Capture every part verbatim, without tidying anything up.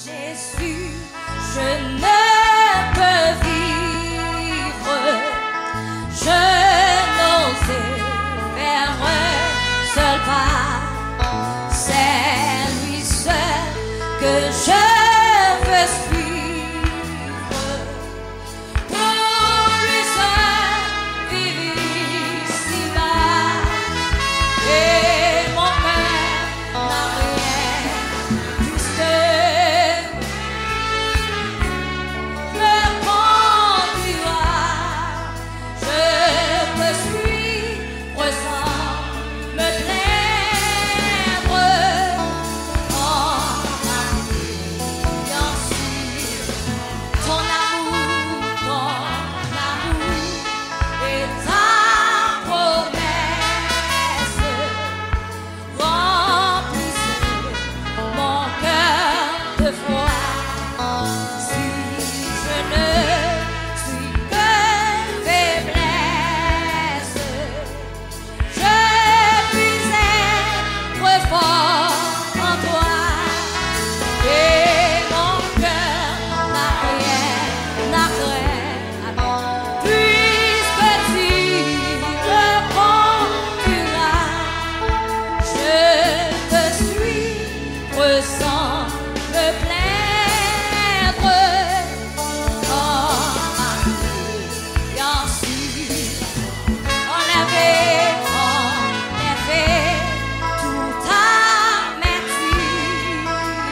Jésus, je ne peux vivre, je n'osais faire un seul pas, c'est lui seul que je veux suivre, pour lui seul vivre ici-bas, et mon cœur n'a rien plus que me conduira. Je peux suivre sans me plaindre, en marchant sur ton amour, ton amour et ta promesse remplissent mon cœur de foi. Si je ne suis que faiblesse, je puis être fort en toi, et mon cœur n'a rien à craindre, puisque tu me conduiras. Je te suivre sans me plaindre, en marchant sur en avait, en effet, toute amertume,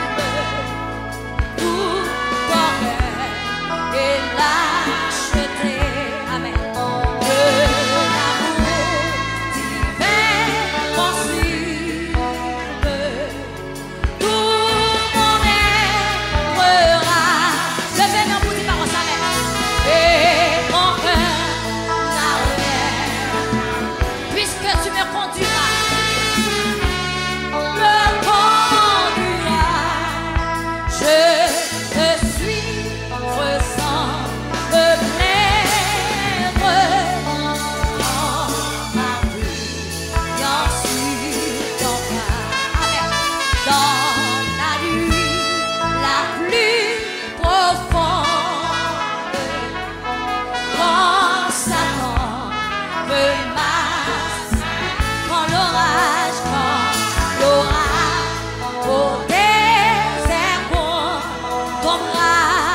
tout orgueil et lâcheté. Amen. Que l'amour divin consume tout mon être rare. Levez nos bouts de paroisse, amen. Et mon cœur n'a rien, puisque tu me conduiras, me conduiras. Je te suivre sans me plaindre, en m'appuyant sur ton cœur. Amen. Dans la nuit la plus profonde, quand Satan me masse, quand l'orage, quand l'orage au désert tombera,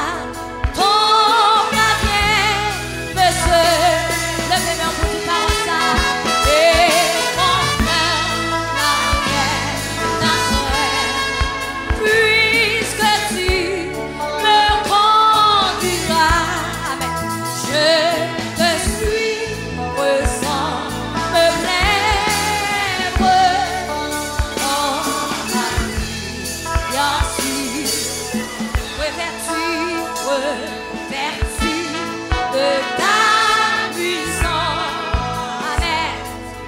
ton gardien me seul. Levez mes bouts de paroisse, et mon cœur n'a rien à craindre, puisque tu me conduiras. Amen. Je te suivre sans me plaindre, en m'appuyant sur vertu, vertu de ta puissance. Amen.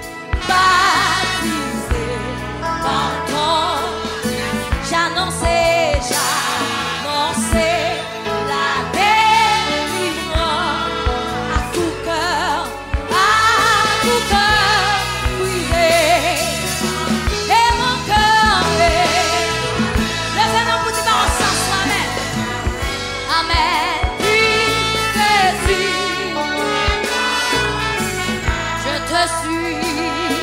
Baptisé par ton, j'annonçais, j'annonçais la délivrance à tout cœur, à tout cœur brisé, et mon cœur est. Levez nos bouts de paroisse ensemble, amen. Amen. Puisque tu, je te suis,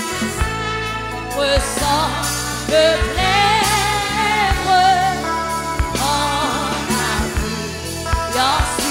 sans me plaindre, en appuyant